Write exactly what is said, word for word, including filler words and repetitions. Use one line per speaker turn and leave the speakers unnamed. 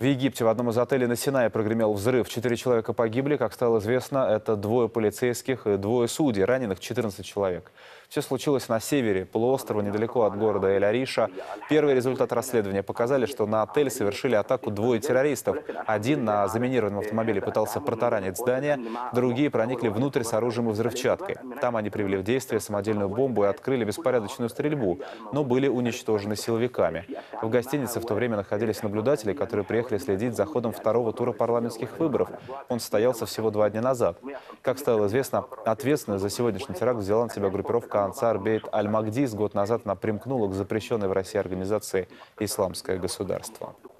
В Египте в одном из отелей на Синае прогремел взрыв. Четыре человека погибли. Как стало известно, это двое полицейских и двое судей. Раненых четырнадцать человек. Все случилось на севере полуострова, недалеко от города Эль-Ариша. Первые результаты расследования показали, что на отель совершили атаку двое террористов. Один на заминированном автомобиле пытался протаранить здание, другие проникли внутрь с оружием и взрывчаткой. Там они привели в действие самодельную бомбу и открыли беспорядочную стрельбу, но были уничтожены силовиками. В гостинице в то время находились наблюдатели, которые приехали следить за ходом второго тура парламентских выборов. Он состоялся всего два дня назад. Как стало известно, ответственность за сегодняшний теракт взяла на себя группировка Ансар Бейт Аль-Магдис. Год назад она примкнула к запрещенной в России организации «Исламское государство».